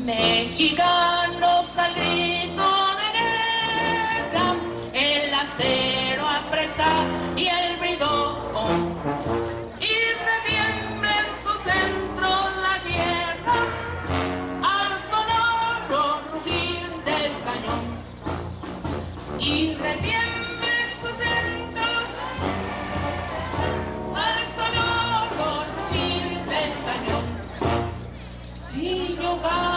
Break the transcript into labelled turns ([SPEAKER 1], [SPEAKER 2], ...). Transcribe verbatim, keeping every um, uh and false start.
[SPEAKER 1] Mexicanos al grito de guerra, el acero apresta y el bridón, y retiembla en su centro la tierra al sonoro rugir del cañón. Y retiembla en su centro al sonoro rugir del cañón. Si yo